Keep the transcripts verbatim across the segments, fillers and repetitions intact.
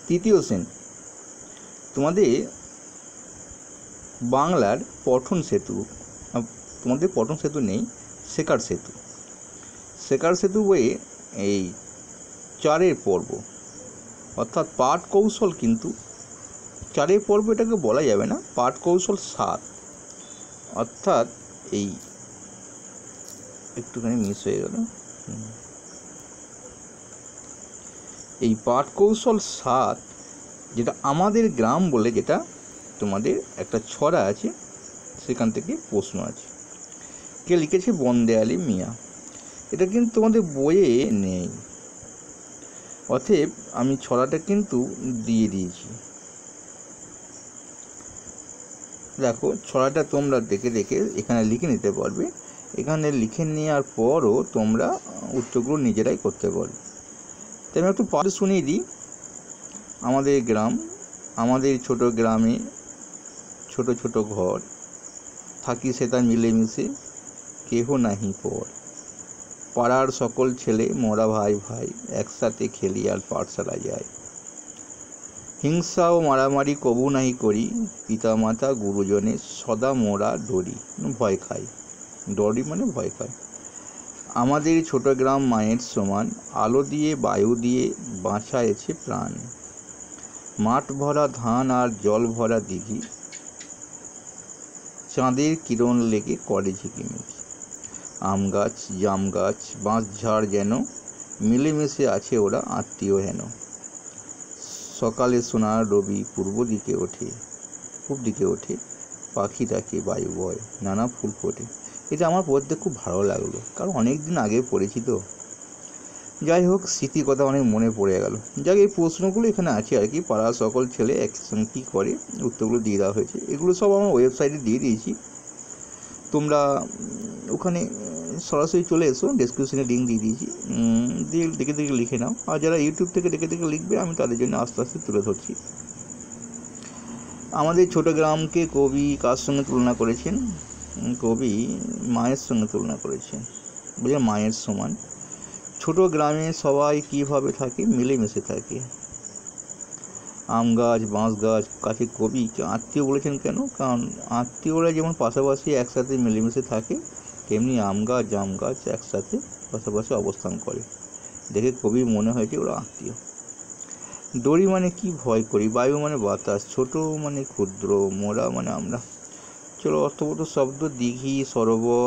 তৃতীয় শ্রেণী, তোমাদের বাংলার পঠন সেতু, তোমাদের পঠন সেতু নেই, শেখার সেতু। শেখার সেতু বইয়ে এই চারের পর্ব, অর্থাৎ পাঠ কৌশল, কিন্তু চারের পর্ব এটাকে বলা যাবে না, পাঠ কৌশল সাত, অর্থাৎ এই একটুখানি মিস হয়ে গেল, এই পাঠ কৌশল সাত, যেটা আমাদের গ্রাম বলে, যেটা তোমাদের একটা ছড়া আছে, সেখান থেকে প্রশ্ন আছে। কে লিখেছে? বন্দে আলী মিয়া। এটা কিন্তু তোমাদের বইয়ে নেই, অতএব আমি ছড়াটা কিন্তু দিয়ে দিয়েছি। দেখো, ছড়াটা তোমরা দেখে দেখে এখানে লিখে নিতে পারবে। এখানে লিখে নেওয়ার পরও তোমরা উত্তরগুলো নিজেরাই করতে পারবে। তাই আমি একটু পাঠ শুনিয়ে দিই। আমাদের গ্রাম, আমাদের ছোট গ্রামে ছোট ছোট ঘর, থাকি সেটা মিলেমিশে, কেহ নাহি পর। পাড়ার সকল ছেলে মোরা ভাই ভাই, একসাথে খেলি আর পাঠশালা যায়। হিংসা ও মারামারি কবু নাহি করি, পিতামাতা গুরুজনে সদা মোরা ডরি, ভয় খাই। ডরি মানে ভয় খাই। আমাদের ছোট গ্রাম মায়ের সমান, আলো দিয়ে বায়ু দিয়ে বাঁচায়েছে প্রাণ। মাঠ ভরা ধান আর জল ভরা দিঘি, চাঁদের কিরণ লেগে করে ঝিকিমিকি। আম গাছ, জাম গাছ, বাঁশ ঝাড় যেন মিলেমিশে আছে ওরা আত্মীয় হেন। সকালে সোনার রবি পূর্ব দিকে ওঠে, পূব দিকে ওঠে, পাখি ডাকে বায়ু বয়, নানা ফুল ফোটে। এটা আমার পড়তে খুব ভালো লাগলো, কারণ অনেক দিন আগে পড়েছি তো। যাই হোক, স্মৃতির কথা অনেক মনে পড়ে গেল। যাক, এই প্রশ্নগুলো এখানে আছে আর কি। পাড়ার সকল ছেলে একসঙ্গে কী করে, উত্তরগুলো দিয়ে দেওয়া হয়েছে। এগুলো সব আমার ওয়েবসাইটে দিয়ে দিয়েছি, তোমরা ওখানে সরাসরি চলে এসো, ডেসক্রিপশনে লিঙ্ক দিয়ে দিয়েছি, দিয়ে দেখে দেখে লিখে নাও। আর যারা ইউটিউব থেকে দেখে দেখে লিখবে, আমি তাদের জন্য আস্তে আস্তে তুলে ধরছি। আমাদের ছোট গ্রামকে কবি কার সঙ্গে তুলনা করেছেন? কবি মায়ের সঙ্গে তুলনা করেছেন, বুঝলেন, মায়ের সমান। ছোট গ্রামে সবাই কিভাবে থাকে? মিলেমিশে থাকে। আম গাছ, বাঁশ গাছ, কাছে কবি আত্মীয় বলেছেন কেন? কারণ আত্মীয়রা যেমন পাশাপাশি একসাথে মিলেমিশে থাকে, তেমনি আম গাছ, জাম গাছ একসাথে পাশাপাশি অবস্থান করে, দেখে কবি মনে হয়েছে ওরা আত্মীয়। দড়ি মানে কি? ভয় করি। বায়ু মানে বাতাস, ছোট মানে ক্ষুদ্র, মোরা মানে আমরা। চলো, অর্থবোধ শব্দ, দিঘি, সরোবর,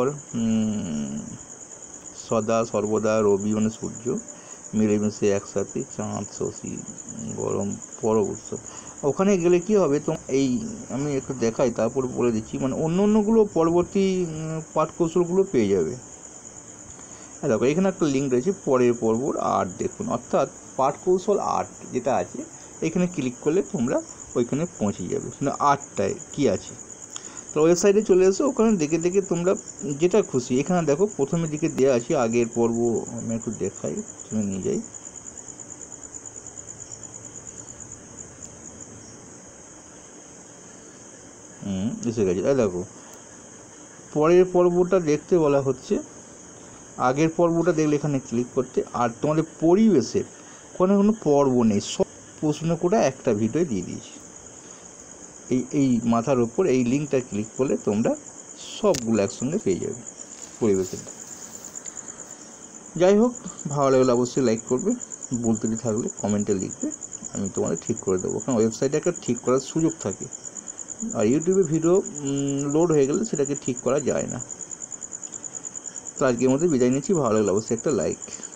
সদা সর্বদা, রবি মানে সূর্য, মিলেমিশে একসাথে, চাঁদ, শশী, গরম, পরব উৎসব। ওখানে গেলে কি হবে, তো এই আমি একটু দেখাই, তারপর বলে দিচ্ছি। মানে অন্য অন্যগুলো পরবর্তী পাঠ কৌশলগুলো পেয়ে যাবে। হ্যাঁ, দেখো এখানে একটা লিঙ্ক রয়েছে, পরের পর্বর আট দেখুন, অর্থাৎ পাঠ কৌশল আট যেটা আছে, এখানে ক্লিক করলে তোমরা ওইখানে পৌঁছে যাবে। মানে আটটায় কী আছে, তো ওয়েবসাইটে চলে এসো, ওখানে দেখে দেখে তোমরা যেটা খুশি। এখানে দেখো প্রথমের দিকে দেওয়া আছে আগের পর্ব, আমি একটু দেখাই, তুমি নিয়ে যাই। হুম এসে গেছে। তাই দেখো, পরের পর্বটা দেখতে বলা হচ্ছে, আগের পর্বটা দেখলে এখানে ক্লিক করতে। আর তোমাদের পরিবেশের কোনো কোনো পর্ব নেই, সব প্রশ্ন করে একটা ভিডিও দিয়ে দিয়েছি। এই এই মাথার ওপর এই লিঙ্কটা ক্লিক করলে তোমরা সবগুলো একসঙ্গে পেয়ে যাবে পরিবেশের। যাই হোক, ভালো লাগলে অবশ্যই লাইক করবে, বলতে থাকলে কমেন্টে লিখবে, আমি তোমাদের ঠিক করে দেবো। কারণ ওয়েবসাইটে একটা ঠিক করার সুযোগ থাকে, আর ইউটিউবে ভিডিও লোড হয়ে গেলে সেটাকে ঠিক করা যায় না। তো আজকের মধ্যে বিদায় নিচ্ছি, ভালো লাগলে অবশ্যই একটা লাইক।